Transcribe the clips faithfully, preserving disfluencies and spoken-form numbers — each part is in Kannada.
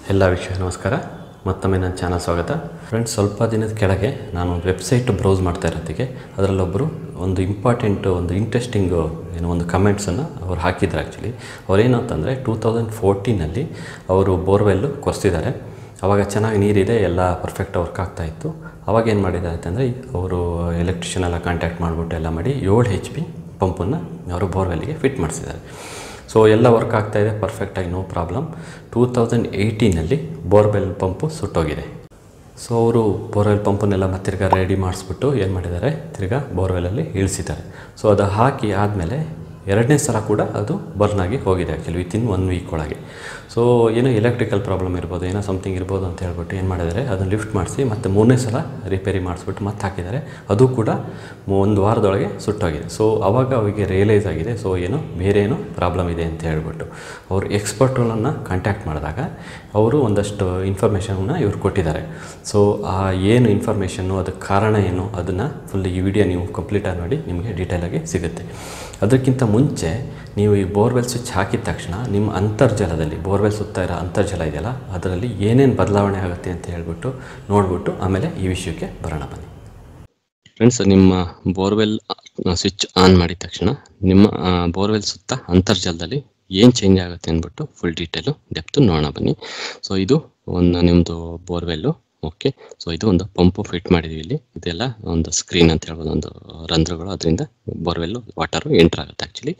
ಎಲ್ಲ ವೀಕ್ಷಕ ನಮಸ್ಕಾರ, ಮತ್ತೊಮ್ಮೆ ನನ್ನ ಚಾನಲ್ ಸ್ವಾಗತ. ಫ್ರೆಂಡ್ಸ್, ಸ್ವಲ್ಪ ದಿನದ ಕೆಳಗೆ ನಾನು ಒಂದು ವೆಬ್ಸೈಟ್ ಬ್ರೌಸ್ ಮಾಡ್ತಾ ಇರೋದಕ್ಕೆ ಅದರಲ್ಲೊಬ್ಬರು ಒಂದು ಇಂಪಾರ್ಟೆಂಟ್ ಒಂದು ಇಂಟ್ರೆಸ್ಟಿಂಗು ಏನೋ ಒಂದು ಕಮೆಂಟ್ಸನ್ನು ಅವ್ರು ಹಾಕಿದ್ರು. ಆ್ಯಕ್ಚುಲಿ ಅವ್ರೇನು ಅಂತಂದರೆ ಟೂ ತೌಸಂಡ್ ಫೋರ್ಟೀನಲ್ಲಿ ಅವರು ಬೋರ್ವೆಲ್ಲು ಕೊರೆಸಿದ್ದಾರೆ. ಆವಾಗ ಚೆನ್ನಾಗಿ ನೀರಿದೆ, ಎಲ್ಲ ಪರ್ಫೆಕ್ಟ್ ವರ್ಕ್ ಆಗ್ತಾಯಿತ್ತು. ಅವಾಗ ಏನು ಮಾಡಿದ್ದಾರೆ ಅಂತಂದರೆ ಅವರು ಎಲೆಕ್ಟ್ರಿಷಿಯನ್ ಎಲ್ಲ ಕಾಂಟ್ಯಾಕ್ಟ್ ಮಾಡಿಬಿಟ್ಟು ಎಲ್ಲ ಮಾಡಿ ಏಳು ಹೆಚ್ ಪಿ ಪಂಪನ್ನು ಅವರು ಬೋರ್ವೆಲ್ಗೆ ಫಿಟ್ ಮಾಡಿಸಿದ್ದಾರೆ. ಸೊ ಎಲ್ಲ ವರ್ಕ್ ಆಗ್ತಾಯಿದೆ ಪರ್ಫೆಕ್ಟಾಗಿ, ನೋ ಪ್ರಾಬ್ಲಮ್. ಟೂ ತೌಸಂಡ್ ಏಯ್ಟೀನಲ್ಲಿ ಬೋರ್ವೆಲ್ ಪಂಪು ಸುಟ್ಟೋಗಿದೆ. ಸೊ ಅವರು ಬೋರ್ವೆಲ್ ಪಂಪನ್ನೆಲ್ಲ ಮತ್ತೆ ತಿರ್ಗಾ ರೆಡಿ ಮಾಡಿಸ್ಬಿಟ್ಟು ಏನು ಮಾಡಿದ್ದಾರೆ, ತಿರ್ಗಾ ಬೋರ್ವೆಲಲ್ಲಿ ಇಳಿಸಿದ್ದಾರೆ. ಸೊ ಅದು ಹಾಕಿ ಆದಮೇಲೆ ಎರಡನೇ ಸಲ ಕೂಡ ಅದು ಬರ್ನ್ ಆಗಿ ಹೋಗಿದೆ ಆ್ಯಕ್ಚುಲಿ ವಿತಿನ್ ಒನ್ ವೀಕ್ ಒಳಗೆ. ಸೊ ಏನೋ ಎಲೆಕ್ಟ್ರಿಕಲ್ ಪ್ರಾಬ್ಲಮ್ ಇರ್ಬೋದು, ಏನೋ ಸಮಥಿಂಗ್ ಇರ್ಬೋದು ಅಂತ ಹೇಳ್ಬಿಟ್ಟು ಏನು ಮಾಡಿದ್ದಾರೆ, ಅದನ್ನು ಲಿಫ್ಟ್ ಮಾಡಿಸಿ ಮತ್ತು ಮೂರನೇ ಸಲ ರಿಪೇರಿ ಮಾಡಿಸ್ಬಿಟ್ಟು ಮತ್ತೆ ಹಾಕಿದ್ದಾರೆ. ಅದು ಕೂಡ ಒಂದು ವಾರದೊಳಗೆ ಸುಟ್ಟೋಗಿದೆ. ಸೊ ಆವಾಗ ಅವರಿಗೆ ರಿಯಲೈಸ್ ಆಗಿದೆ, ಸೊ ಏನೋ ಬೇರೆ ಏನೋ ಪ್ರಾಬ್ಲಮ್ ಇದೆ ಅಂತ ಹೇಳ್ಬಿಟ್ಟು ಅವರು ಎಕ್ಸ್ಪರ್ಟ್ಗಳನ್ನು ಕಾಂಟ್ಯಾಕ್ಟ್ ಮಾಡಿದಾಗ ಅವರು ಒಂದಷ್ಟು ಇನ್ಫಾರ್ಮೇಷನ್ನ ಇವ್ರು ಕೊಟ್ಟಿದ್ದಾರೆ. ಸೊ ಆ ಏನು ಇನ್ಫಾರ್ಮೇಷನ್ನು, ಅದಕ್ಕೆ ಕಾರಣ ಏನು, ಅದನ್ನು ಫುಲ್ ಈ ವಿಡಿಯೋ ನೀವು ಕಂಪ್ಲೀಟಾಗಿ ನೋಡಿ ನಿಮಗೆ ಡೀಟೇಲಾಗಿ ಸಿಗುತ್ತೆ. ಅದಕ್ಕಿಂತ ಮುಂಚೆ ನೀವು ಈ ಬೋರ್ವೆಲ್ ಸ್ವಿಚ್ ಹಾಕಿದ ತಕ್ಷಣ ನಿಮ್ಮ ಅಂತರ್ಜಲದಲ್ಲಿ, ಬೋರ್ವೆಲ್ ಸುತ್ತ ಇರೋ ಅಂತರ್ಜಲ ಇದೆಯಲ್ಲ, ಅದರಲ್ಲಿ ಏನೇನು ಬದಲಾವಣೆ ಆಗುತ್ತೆ ಅಂತ ಹೇಳ್ಬಿಟ್ಟು ನೋಡಿಬಿಟ್ಟು ಆಮೇಲೆ ಈ ವಿಷಯಕ್ಕೆ ಬರೋಣ ಬನ್ನಿ. ಫ್ರೆಂಡ್ಸ್, ನಿಮ್ಮ ಬೋರ್ವೆಲ್ ಸ್ವಿಚ್ ಆನ್ ಮಾಡಿದ ತಕ್ಷಣ ನಿಮ್ಮ ಬೋರ್ವೆಲ್ ಸುತ್ತ ಅಂತರ್ಜಲದಲ್ಲಿ ಏನು ಚೇಂಜ್ ಆಗುತ್ತೆ ಅಂದ್ಬಿಟ್ಟು ಫುಲ್ ಡೀಟೇಲು ಡೆಪ್ತು ನೋಡೋಣ ಬನ್ನಿ. ಸೊ ಇದು ಒಂದು ನಿಮ್ಮದು ಬೋರ್ವೆಲ್ಲು. ಓಕೆ, ಸೊ ಇದು ಒಂದು ಪಂಪು ಫಿಟ್ ಮಾಡಿದ್ದೀವಿ. ಇಲ್ಲಿ ಇದೆಲ್ಲ ಒಂದು ಸ್ಕ್ರೀನ್ ಅಂತ ಹೇಳ್ಬೋದು, ಒಂದು ರಂಧ್ರಗಳು, ಅದರಿಂದ ಬೋರ್ವೆಲ್ಲು ವಾಟರು ಎಂಟ್ರ್ ಆಗುತ್ತೆ ಆ್ಯಕ್ಚುಲಿ.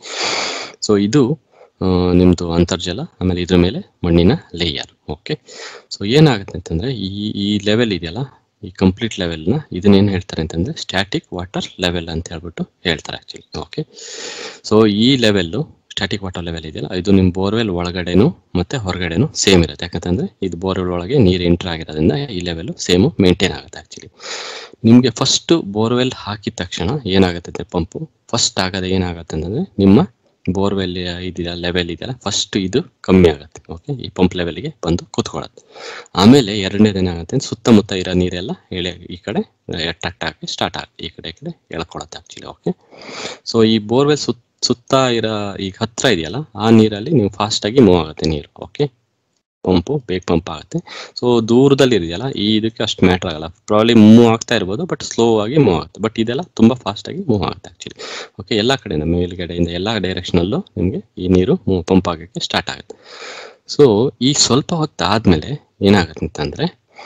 ಸೊ ಇದು ನಿಮ್ಮದು ಅಂತರ್ಜಲ, ಆಮೇಲೆ ಇದ್ರ ಮೇಲೆ ಮಣ್ಣಿನ ಲೇಯರ್. ಓಕೆ, ಸೊ ಏನಾಗುತ್ತೆ ಅಂತಂದರೆ ಈ ಈ ಲೆವೆಲ್ ಇದೆಯಲ್ಲ, ಈ ಕಂಪ್ಲೀಟ್ ಲೆವೆಲ್ನ ಇದನ್ನೇನು ಹೇಳ್ತಾರೆ ಅಂತಂದರೆ ಸ್ಟ್ಯಾಟಿಕ್ ವಾಟರ್ ಲೆವೆಲ್ ಅಂತ ಹೇಳ್ಬಿಟ್ಟು ಹೇಳ್ತಾರೆ ಆ್ಯಕ್ಚುಲಿ. ಓಕೆ, ಸೊ ಈ ಲೆವೆಲ್ಲು ಸ್ಟ್ಯಾಟಿಕ್ ವಾಟರ್ ಲೆವೆಲ್ ಇದೆಯಲ್ಲ, ಇದು ನಿಮ್ಮ ಬೋರ್ವೆಲ್ ಒಳಗಡೆನೂ ಮತ್ತು ಹೊರಗಡೆನೂ ಸೇಮ್ ಇರುತ್ತೆ. ಯಾಕಂತಂದರೆ ಇದು ಬೋರ್ವೆಲ್ ಒಳಗೆ ನೀರು ಎಂಟ್ರ್ ಆಗಿರೋದ್ರಿಂದ ಈ ಲೆವೆಲ್ಲು ಸೇಮು ಮೇಂಟೈನ್ ಆಗುತ್ತೆ ಆ್ಯಕ್ಚುಲಿ. ನಿಮಗೆ ಫಸ್ಟು ಬೋರ್ವೆಲ್ ಹಾಕಿದ ತಕ್ಷಣ ಏನಾಗುತ್ತೆ ಪಂಪು ಫಸ್ಟ್ ಆಗೋದು ಏನಾಗುತ್ತೆ ಅಂತಂದರೆ ನಿಮ್ಮ ಬೋರ್ವೆಲ್ ಇದೆಯಲ್ಲ ಲೆವೆಲ್ ಇದೆಯಲ್ಲ, ಫಸ್ಟ್ ಇದು ಕಮ್ಮಿ ಆಗುತ್ತೆ. ಓಕೆ, ಈ ಪಂಪ್ ಲೆವೆಲ್ಗೆ ಬಂದು ಕೂತ್ಕೊಳ್ಳುತ್ತೆ. ಆಮೇಲೆ ಎರಡನೇದು ಏನಾಗುತ್ತೆ, ಸುತ್ತಮುತ್ತ ಇರೋ ನೀರೆಲ್ಲ ಎಳೆ ಈ ಕಡೆ ಅಟ್ರಾಕ್ಟ್ ಆಗಿ ಸ್ಟಾರ್ಟ್ ಆಗುತ್ತೆ, ಈ ಕಡೆ ಈ ಕಡೆ ಎಳ್ಕೊಳತ್ತೆ ಆ್ಯಕ್ಚುಲಿ. ಓಕೆ, ಸೊ ಈ ಬೋರ್ವೆಲ್ ಸುತ್ತ ಸುತ್ತ ಇರೋ ಈಗ ಹತ್ತಿರ ಇದೆಯಲ್ಲ, ಆ ನೀರಲ್ಲಿ ನೀವು ಫಾಸ್ಟಾಗಿ ಮೂವ್ ಆಗುತ್ತೆ ನೀರು. ಓಕೆ, ಪಂಪು ಬೇಗ ಪಂಪ್ ಆಗುತ್ತೆ. ಸೊ ದೂರದಲ್ಲಿ ಇದೆಯಲ್ಲ, ಈ ಇದಕ್ಕೆ ಅಷ್ಟು ಮ್ಯಾಟ್ರ್ ಆಗಲ್ಲ, ಪ್ರಾಬ್ಲಿ ಮೂವ್ ಆಗ್ತಾ ಇರ್ಬೋದು, ಬಟ್ ಸ್ಲೋ ಆಗಿ ಮೂವ್ ಆಗುತ್ತೆ. ಬಟ್ ಇದೆಲ್ಲ ತುಂಬ ಫಾಸ್ಟಾಗಿ ಮೂವ್ ಆಗುತ್ತೆ ಆ್ಯಕ್ಚುಲಿ. ಓಕೆ, ಎಲ್ಲ ಕಡೆಯಿಂದ ಮೇಲ್ಗಡೆಯಿಂದ ಎಲ್ಲ ಡೈರೆಕ್ಷನಲ್ಲೂ ನಿಮಗೆ ಈ ನೀರು ಮೂವ್ ಪಂಪ್ ಆಗೋಕ್ಕೆ ಸ್ಟಾರ್ಟ್ ಆಗುತ್ತೆ. ಸೊ ಈ ಸ್ವಲ್ಪ ಹೊತ್ತು ಆದಮೇಲೆ ಏನಾಗುತ್ತೆ ಅಂತಂದರೆ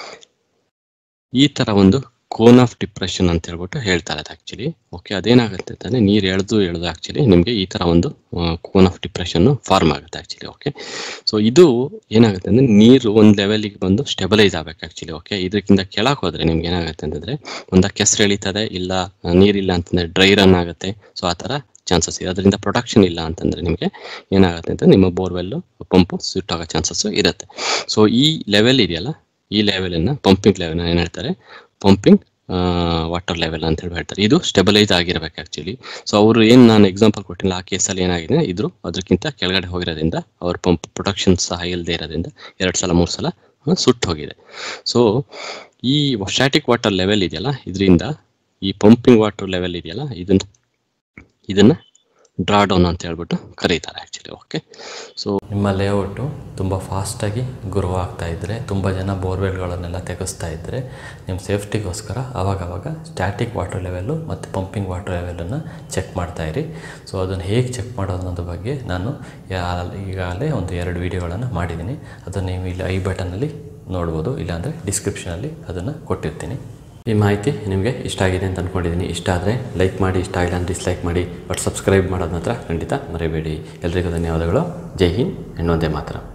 ಈ ಥರ ಒಂದು ಕೋನ್ ಆಫ್ ಡಿಪ್ರೆಷನ್ ಅಂತ ಹೇಳ್ಬಿಟ್ಟು ಹೇಳ್ತಾರೆ ಅದು ಆ್ಯಕ್ಚುಲಿ. ಓಕೆ, ಅದೇನಾಗುತ್ತೆ ಅಂತಂದರೆ ನೀರು ಎಳೆದು ಎಳೆದು ಆ್ಯಕ್ಚುಲಿ ನಿಮಗೆ ಈ ಥರ ಒಂದು ಕೋನ್ ಆಫ್ ಡಿಪ್ರೆಷನ್ನು ಫಾರ್ಮ್ ಆಗುತ್ತೆ ಆ್ಯಕ್ಚುಲಿ. ಓಕೆ, ಸೊ ಇದು ಏನಾಗುತ್ತೆ ಅಂದರೆ ನೀರು ಒಂದು ಲೆವೆಲಿಗೆ ಬಂದು ಸ್ಟೆಬಲೈಸ್ ಆಗಬೇಕು ಆ್ಯಕ್ಚುಲಿ. ಓಕೆ, ಇದಕ್ಕಿಂತ ಕೆಳಗೆ ಹೋದರೆ ನಿಮ್ಗೆ ಏನಾಗುತ್ತೆ ಅಂತಂದರೆ ಒಂದು ಕೆಸರು ಎಳೀತದೆ, ಇಲ್ಲ ನೀರಿಲ್ಲ ಅಂತಂದರೆ ಡ್ರೈ ರನ್ ಆಗುತ್ತೆ. ಸೊ ಆ ಥರ ಚಾನ್ಸಸ್ ಇದೆ. ಅದರಿಂದ ಪ್ರೊಡಕ್ಷನ್ ಇಲ್ಲ ಅಂತಂದರೆ ನಿಮಗೆ ಏನಾಗುತ್ತೆ ಅಂತ ನಿಮ್ಮ ಬೋರ್ವೆಲ್ಲು ಪಂಪು ಸುಟ್ಟಾಗೋ ಚಾನ್ಸಸ್ಸು ಇರುತ್ತೆ. ಸೊ ಈ ಲೆವೆಲ್ ಇದೆಯಲ್ಲ, ಈ ಲೆವೆಲನ್ನು ಪಂಪಿಂಗ್ ಲೆವೆಲ್ನ ಏನು ಹೇಳ್ತಾರೆ, ಪಂಪಿಂಗ್ ವಾಟರ್ ಲೆವೆಲ್ ಅಂತ ಹೇಳಿ ಹೇಳ್ತಾರೆ. ಇದು ಸ್ಟೆಬಲೈಸ್ ಆಗಿರ್ಬೇಕು ಆ್ಯಕ್ಚುಲಿ. ಸೊ ಅವರು ಏನು ನಾನು ಎಕ್ಸಾಂಪಲ್ ಕೊಟ್ಟಿಲ್ಲ, ಆ ಕೇಸಲ್ಲಿ ಏನಾಗಿದೆ, ಇದ್ರು ಅದಕ್ಕಿಂತ ಕೆಳಗಡೆ ಹೋಗಿರೋದ್ರಿಂದ ಅವ್ರ ಪಂಪ್ ಪ್ರೊಡಕ್ಷನ್ ಸಹ ಇಲ್ಲದೆ ಇರೋದ್ರಿಂದ ಎರಡು ಸಲ ಮೂರು ಸಲ ಸುಟ್ಟು ಹೋಗಿದೆ. ಸೊ ಈ ಸ್ಟ್ಯಾಟಿಕ್ ವಾಟರ್ ಲೆವೆಲ್ ಇದೆಯಲ್ಲ, ಇದರಿಂದ ಈ ಪಂಪಿಂಗ್ ವಾಟರ್ ಲೆವೆಲ್ ಇದೆಯಲ್ಲ, ಇದನ್ನು ಇದನ್ನು ಡ್ರಾ ಡೌನ್ ಅಂತ ಹೇಳ್ಬಿಟ್ಟು ಕರೀತಾರೆ ಆ್ಯಕ್ಚುಲಿ. ಓಕೆ, ಸೊ ನಿಮ್ಮ ಲೇಔಟು ತುಂಬ ಫಾಸ್ಟಾಗಿ ಗ್ರೋ ಆಗ್ತಾ ಇದ್ದರೆ, ತುಂಬ ಜನ ಬೋರ್ವೆಲ್ಗಳನ್ನೆಲ್ಲ ತೆಗೆಸ್ತಾ ಇದ್ದರೆ, ನಿಮ್ಮ ಸೇಫ್ಟಿಗೋಸ್ಕರ ಆವಾಗವಾಗ ಸ್ಟ್ಯಾಟಿಕ್ ವಾಟರ್ ಲೆವೆಲ್ಲು ಮತ್ತು ಪಂಪಿಂಗ್ ವಾಟರ್ ಲೆವೆಲನ್ನು ಚೆಕ್ ಮಾಡ್ತಾಯಿರಿ. ಸೊ ಅದನ್ನು ಹೇಗೆ ಚೆಕ್ ಮಾಡೋದು ಅನ್ನೋದ್ರ ಬಗ್ಗೆ ನಾನು ಈಗಾಗಲೇ ಒಂದು ಎರಡು ವೀಡಿಯೋಗಳನ್ನು ಮಾಡಿದ್ದೀನಿ. ಅದನ್ನು ನೀವು ಇಲ್ಲಿ ಐ ಬಟನಲ್ಲಿ ನೋಡ್ಬೋದು, ಇಲ್ಲಾಂದರೆ ಡಿಸ್ಕ್ರಿಪ್ಷನಲ್ಲಿ ಅದನ್ನು ಕೊಟ್ಟಿರ್ತೀನಿ. ಈ ಮಾಹಿತಿ ನಿಮಗೆ ಇಷ್ಟ ಆಗಿದೆ ಅಂತ ಅಂದ್ಕೊಂಡಿದ್ದೀನಿ. ಇಷ್ಟ ಆದರೆ ಲೈಕ್ ಮಾಡಿ, ಇಷ್ಟ ಆಗಿಲ್ಲ ಅಂದರೆ ಡಿಸ್ಲೈಕ್ ಮಾಡಿ, ಬಟ್ ಸಬ್ಸ್ಕ್ರೈಬ್ ಮಾಡೋದು ಮಾತ್ರ ಖಂಡಿತ ಮರಿಬೇಡಿ. ಎಲ್ರಿಗೂ ಧನ್ಯವಾದಗಳು. ಜೈ ಹಿಂದ್, ಇನ್ನೊಂದೇ ಮಾತ್ರ.